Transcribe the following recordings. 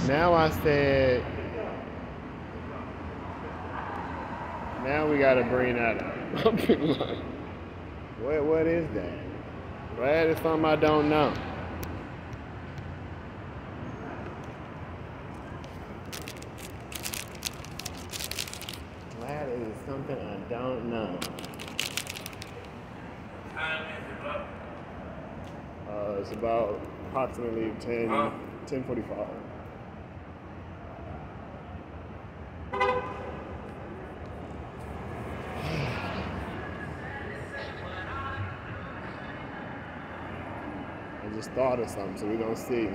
Now I said, now we gotta bring that up. What is that? That is something I don't know. That is something I don't know. It's about approximately 10:45. I just thought of something, so we're gonna see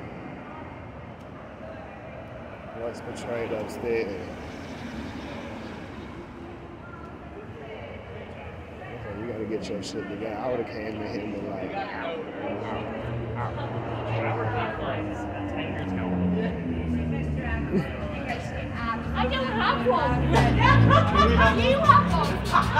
what's portrayed upstairs. Okay, you gotta get your shit together. I would've came to him and like, I don't have one. You have one.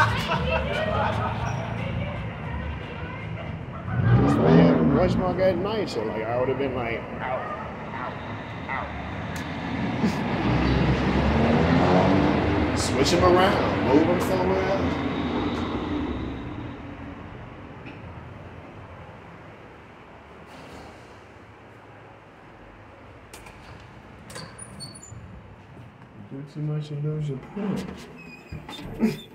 just like, watch my good night shit. Like, I would've been like, out. Switch him around, move him somewhere else. Do too much and lose your point.